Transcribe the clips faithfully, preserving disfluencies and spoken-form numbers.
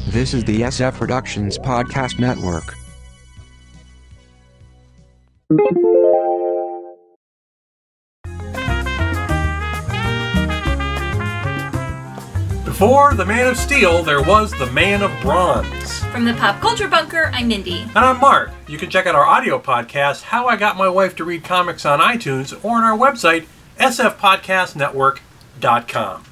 This is the S F Productions Podcast Network. Before the Man of Steel, there was the Man of Bronze. From the Pop Culture Bunker, I'm Mindy. And I'm Mark. You can check out our audio podcast, How I Got My Wife to Read Comics, on iTunes or on our website, s f podcast network dot com.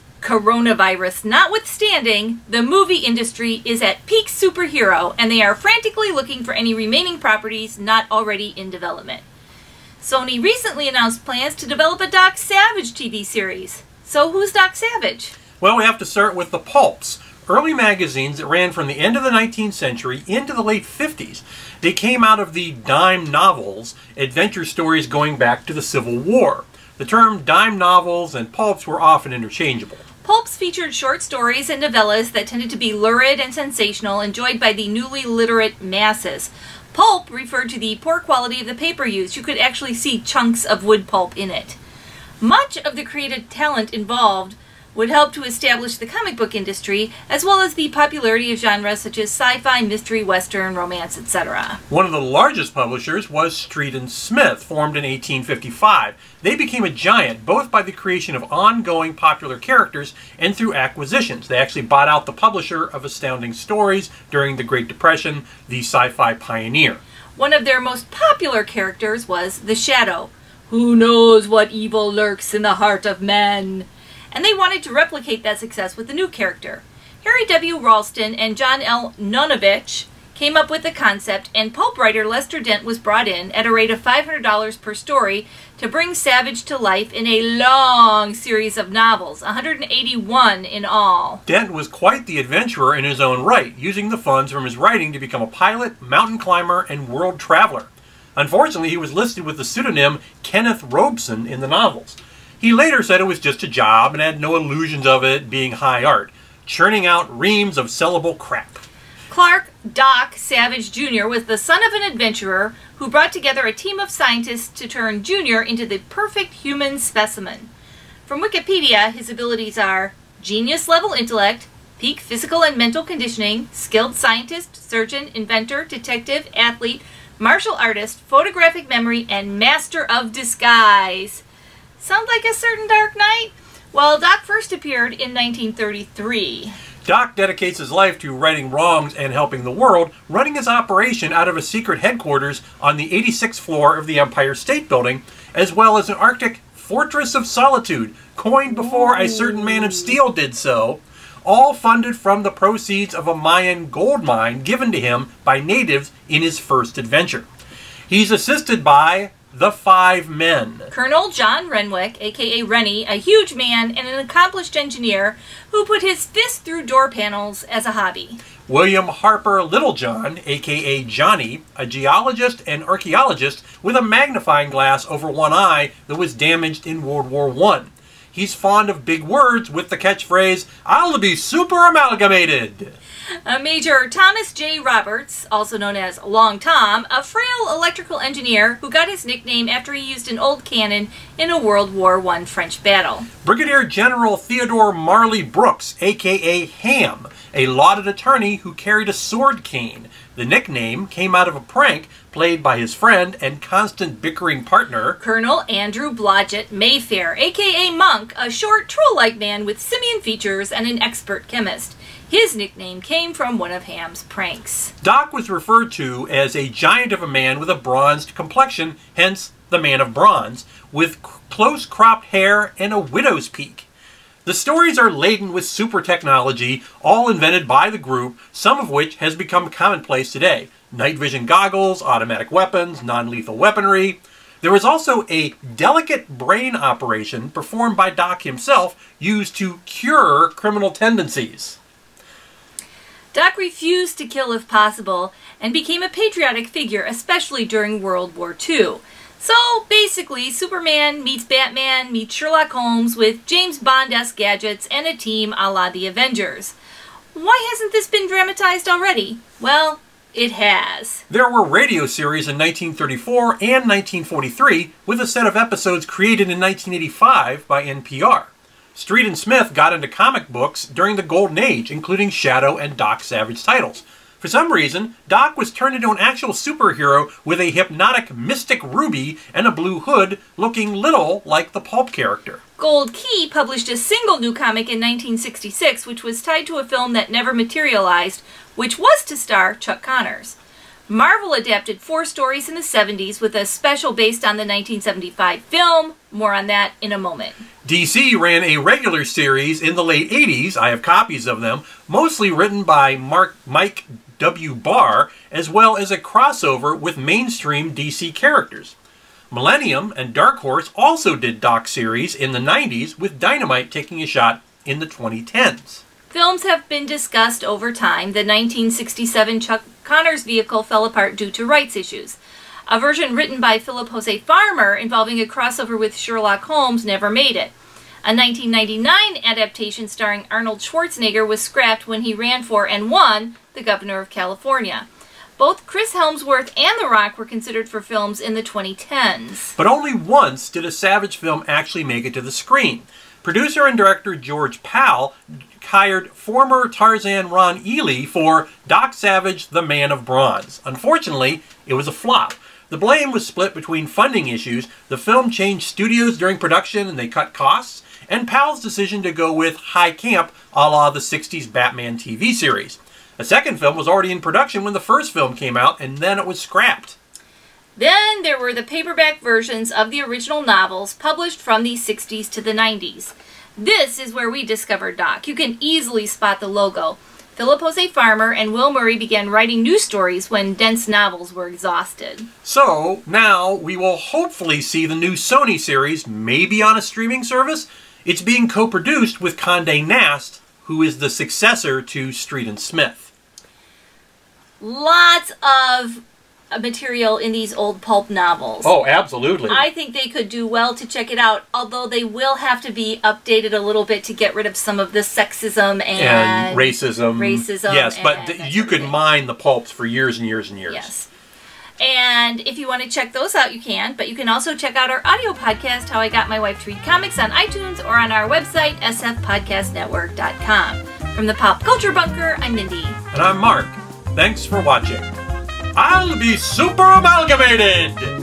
Coronavirus notwithstanding, the movie industry is at peak superhero, and they are frantically looking for any remaining properties not already in development. Sony recently announced plans to develop a Doc Savage T V series. So who's Doc Savage? Well, we have to start with the pulps. Early magazines that ran from the end of the nineteenth century into the late fifties. They came out of the dime novels, adventure stories going back to the Civil War. The term dime novels and pulps were often interchangeable. Pulps featured short stories and novellas that tended to be lurid and sensational, enjoyed by the newly literate masses. Pulp referred to the poor quality of the paper used. You could actually see chunks of wood pulp in it. Much of the creative talent involved would help to establish the comic book industry, as well as the popularity of genres such as sci-fi, mystery, western, romance, et cetera. One of the largest publishers was Street and Smith, formed in eighteen fifty-five. They became a giant, both by the creation of ongoing popular characters and through acquisitions. They actually bought out the publisher of Astounding Stories during the Great Depression, the sci-fi pioneer. One of their most popular characters was the Shadow. Who knows what evil lurks in the heart of man? And they wanted to replicate that success with a new character. Harry W. Ralston and John L. Nonovich came up with the concept, and pulp writer Lester Dent was brought in at a rate of five hundred dollars per story to bring Savage to life in a long series of novels, one hundred eighty-one in all. Dent was quite the adventurer in his own right, using the funds from his writing to become a pilot, mountain climber, and world traveler. Unfortunately, he was listed with the pseudonym Kenneth Robeson in the novels. He later said it was just a job and had no illusions of it being high art, churning out reams of sellable crap. Clark Doc Savage Junior was the son of an adventurer who brought together a team of scientists to turn Junior into the perfect human specimen. From Wikipedia, his abilities are genius-level intellect, peak physical and mental conditioning, skilled scientist, surgeon, inventor, detective, athlete, martial artist, photographic memory, and master of disguise. Sound like a certain Dark Knight? Well, Doc first appeared in nineteen thirty-three. Doc dedicates his life to righting wrongs and helping the world, running his operation out of a secret headquarters on the eighty-sixth floor of the Empire State Building, as well as an Arctic Fortress of Solitude, coined before a certain Man of Steel did so, all funded from the proceeds of a Mayan gold mine given to him by natives in his first adventure. He's assisted by the Five Men. Colonel John Renwick, a k a. Rennie, a huge man and an accomplished engineer who put his fist through door panels as a hobby. William Harper Littlejohn, a k a. Johnny, a geologist and archaeologist with a magnifying glass over one eye that was damaged in World War One. He's fond of big words with the catchphrase, "I'll be super amalgamated." Uh, Major Thomas J. Roberts, also known as Long Tom, a frail electrical engineer who got his nickname after he used an old cannon in a World War One French battle. Brigadier General Theodore Marley Brooks, a k a. Ham, a lauded attorney who carried a sword cane. The nickname came out of a prank played by his friend and constant bickering partner, Colonel Andrew Blodgett Mayfair, a k a. Monk, a short, troll-like man with simian features and an expert chemist. His nickname came from one of Ham's pranks. Doc was referred to as a giant of a man with a bronzed complexion, hence the Man of Bronze, with close cropped hair and a widow's peak. The stories are laden with super technology, all invented by the group, some of which has become commonplace today. Night vision goggles, automatic weapons, non-lethal weaponry. There was also a delicate brain operation performed by Doc himself, used to cure criminal tendencies. Doc refused to kill if possible and became a patriotic figure, especially during World War Two. So basically, Superman meets Batman meets Sherlock Holmes with James Bond-esque gadgets and a team a la the Avengers. Why hasn't this been dramatized already? Well, it has. There were radio series in nineteen thirty-four and nineteen forty-three, with a set of episodes created in nineteen eighty-five by N P R. Street and Smith got into comic books during the Golden Age, including Shadow and Doc Savage titles. For some reason, Doc was turned into an actual superhero with a hypnotic mystic ruby and a blue hood, looking little like the pulp character. Gold Key published a single new comic in nineteen sixty-six, which was tied to a film that never materialized, which was to star Chuck Connors. Marvel adapted four stories in the seventies with a special based on the nineteen seventy-five film. More on that in a moment. D C ran a regular series in the late eighties, I have copies of them, mostly written by Mark, Mike W. Barr, as well as a crossover with mainstream D C characters. Millennium and Dark Horse also did Doc series in the nineties, with Dynamite taking a shot in the twenty tens. Films have been discussed over time. The nineteen sixty-seven Chuck Connors vehicle fell apart due to rights issues. A version written by Philip Jose Farmer involving a crossover with Sherlock Holmes never made it. A nineteen ninety-nine adaptation starring Arnold Schwarzenegger was scrapped when he ran for and won the governor of California. Both Chris Hemsworth and The Rock were considered for films in the twenty tens. But only once did a Savage film actually make it to the screen. Producer and director George Pal hired former Tarzan Ron Ely for Doc Savage, the Man of Bronze. Unfortunately, it was a flop. The blame was split between funding issues, the film changed studios during production and they cut costs, and Pal's decision to go with high camp a la the sixties Batman T V series. A second film was already in production when the first film came out, and then it was scrapped. Then there were the paperback versions of the original novels published from the sixties to the nineties. This is where we discovered Doc. You can easily spot the logo. Philip Jose Farmer and Will Murray began writing new stories when dense novels were exhausted. So, now we will hopefully see the new Sony series, maybe on a streaming service. It's being co-produced with Condé Nast, who is the successor to Street and Smith. Lots of material in these old pulp novels. Oh, absolutely. I think they could do well to check it out, although they will have to be updated a little bit to get rid of some of the sexism and, and racism. Racism. Yes, but and th you could mine the pulps for years and years and years. Yes. And if you want to check those out, you can. But you can also check out our audio podcast, How I Got My Wife to Read Comics, on iTunes or on our website, s f podcast network dot com. From the Pop Culture Bunker, I'm Mindy. And I'm Mark. Thanks for watching. I'll be super amalgamated!